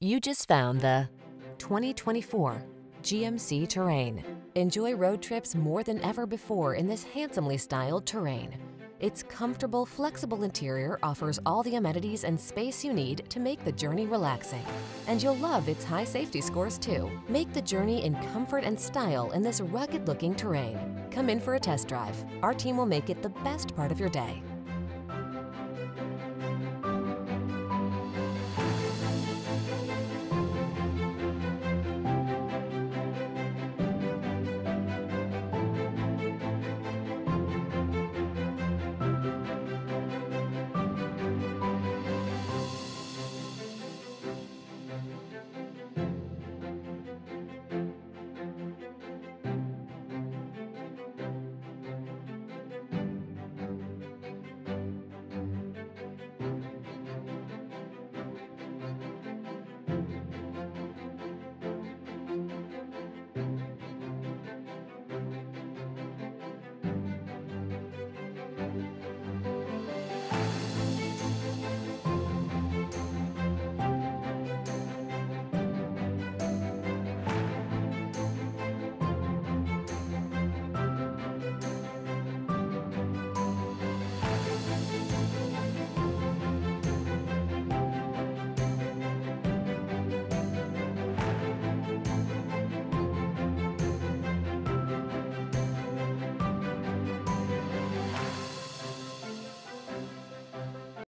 You just found the 2024 GMC Terrain. Enjoy road trips more than ever before in this handsomely styled Terrain. Its comfortable, flexible interior offers all the amenities and space you need to make the journey relaxing. And you'll love its high safety scores too. Make the journey in comfort and style in this rugged-looking Terrain. Come in for a test drive. Our team will make it the best part of your day.